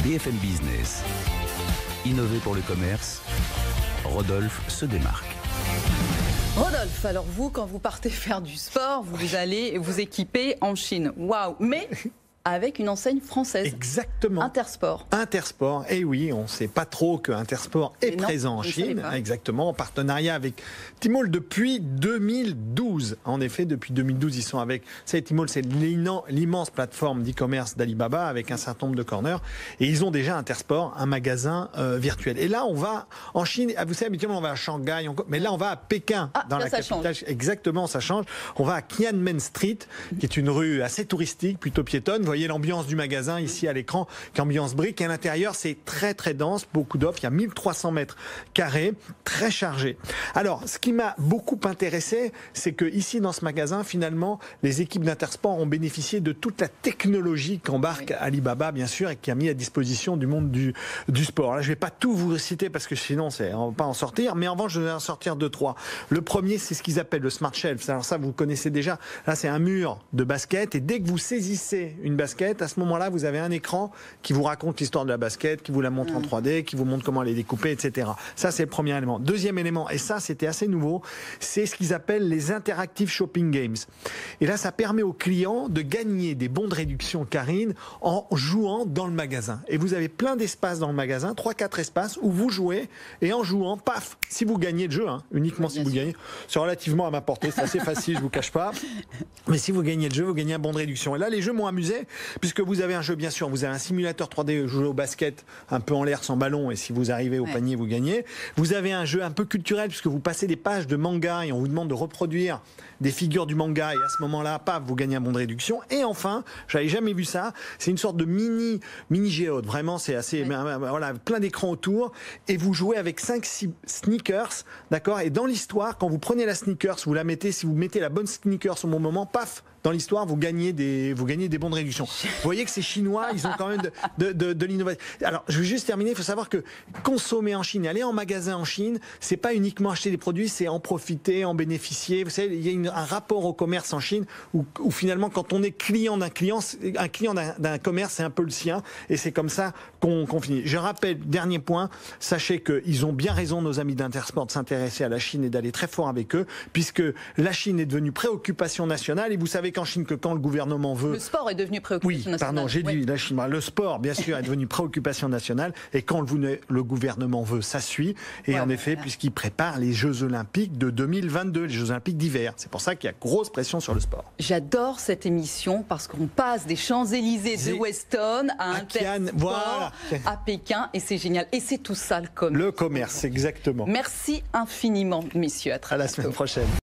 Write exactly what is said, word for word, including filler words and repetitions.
B F M Business. Innover pour le commerce, Rodolphe se démarque. Rodolphe, alors vous, quand vous partez faire du sport, vous allez vous équiper en Chine. Waouh! Mais avec une enseigne française. Exactement. Intersport. Intersport, et oui, on ne sait pas trop que Intersport est non, présent en Chine, exactement, en partenariat avec Tmall depuis deux mille douze. En effet, depuis deux mille douze, ils sont avec, c'est Tmall, c'est l'immense plateforme d'e-commerce d'Alibaba avec un certain nombre de corners, et ils ont déjà Intersport, un magasin euh, virtuel. Et là, on va en Chine, vous savez, habituellement, on va à Shanghai, on, mais là, on va à Pékin, ah, dans ça, la ça capitale. Change. Exactement, ça change. On va à Qianmen Street, qui est une rue assez touristique, plutôt piétonne. Vous voyez l'ambiance du magasin ici à l'écran, qui est ambiance brique. Et à l'intérieur, c'est très très dense, beaucoup d'offres. Il y a mille trois cents mètres carrés, très chargé. Alors, ce qui m'a beaucoup intéressé, c'est que ici dans ce magasin, finalement, les équipes d'Intersport ont bénéficié de toute la technologie qu'embarque oui. Alibaba, bien sûr, et qui a mis à disposition du monde du, du sport. Là, je ne vais pas tout vous citer parce que sinon, c'est, on ne va pas en sortir. Mais en revanche, je vais en sortir deux, trois. Le premier, c'est ce qu'ils appellent le Smart Shelf. Alors ça, vous connaissez déjà. Là, c'est un mur de basket. Et dès que vous saisissez une basket, à ce moment-là, vous avez un écran qui vous raconte l'histoire de la basket, qui vous la montre mmh. en trois D, qui vous montre comment elle est découpée, et cetera. Ça, c'est le premier élément. Deuxième élément, et ça, c'était assez nouveau, c'est ce qu'ils appellent les Interactive Shopping Games. Et là, ça permet aux clients de gagner des bons de réduction, Karine, en jouant dans le magasin. Et vous avez plein d'espaces dans le magasin, trois quatre espaces où vous jouez, et en jouant, paf, si vous gagnez le jeu, hein, uniquement oui, si vous sûr. gagnez, c'est relativement à ma portée, c'est assez facile, je vous cache pas. Mais si vous gagnez le jeu, vous gagnez un bon de réduction. Et là, les jeux m'ont amusé, puisque vous avez un jeu, bien sûr, vous avez un simulateur trois D, jouer au basket un peu en l'air sans ballon, et si vous arrivez au ouais. panier, vous gagnez. Vous avez un jeu un peu culturel, puisque vous passez des pages de manga et on vous demande de reproduire des figures du manga, et à ce moment-là, paf, vous gagnez un bon de réduction. Et enfin, j'avais jamais vu ça, c'est une sorte de mini, mini géode. Vraiment, c'est assez, ouais. voilà, plein d'écrans autour, et vous jouez avec cinq six sneakers, d'accord. Et dans l'histoire, quand vous prenez la sneakers, vous la mettez, si vous mettez la bonne sneakers au bon moment, paf, dans l'histoire, vous gagnez des, vous gagnez des bons de réduction. Vous voyez que ces Chinois, ils ont quand même de, de, de, de l'innovation. Alors, je vais juste terminer. Il faut savoir que consommer en Chine, aller en magasin en Chine, c'est pas uniquement acheter des produits, c'est en profiter, en bénéficier. Vous savez, il y a une, un rapport au commerce en Chine où, où finalement, quand on est client d'un client, un client d'un commerce, c'est un peu le sien, et c'est comme ça qu'on qu'on finit. Je rappelle, dernier point, sachez qu'ils ont bien raison, nos amis d'Intersport, de s'intéresser à la Chine et d'aller très fort avec eux, puisque la Chine est devenue préoccupation nationale, et vous savez qu'en Chine, que quand le gouvernement veut... Le sport est devenu préoccupation oui, nationale. Pardon, j'ai oui. dit la Chine. Le sport, bien sûr, est devenu préoccupation nationale, et quand le, le gouvernement veut, ça suit. Et ouais, en effet, ouais. puisqu'il prépare les Jeux Olympiques de deux mille vingt-deux, les Jeux Olympiques d'hiver. C'est pour ça qu'il y a grosse pression sur le sport. J'adore cette émission, parce qu'on passe des Champs-Élysées de Weston à, à Intersport, voilà. à Pékin, et c'est génial. Et c'est tout ça, le commerce. Le commerce, exactement. Merci infiniment, messieurs. À, très à la bientôt. semaine prochaine.